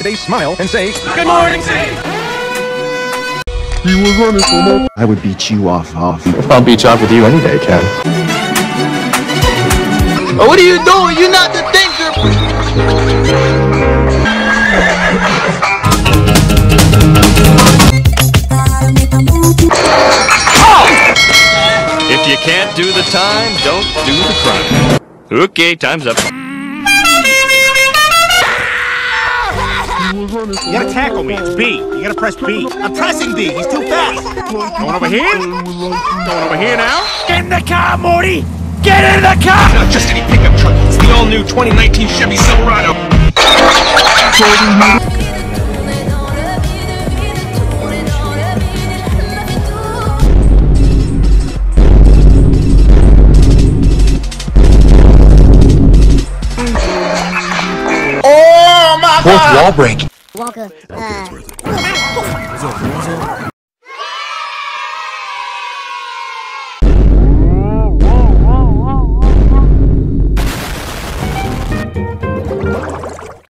today, smile and say, Good morning, city! He was running so much. I would beat you off. I'll beat you off with you any day, Ken. Oh, what are you doing? You're not the thinker! If you can't do the time, don't do the crime. Okay, time's up. You gotta tackle me, it's B. You gotta press B. I'm pressing B, he's too fast. Going over here? Going over here now? Get in the car, Morty! Get in the car! It's not just any pickup truck, it's the all-new 2019 Chevy Silverado. Oh my God! Fourth wall break. Walker, Okay, it's worth it.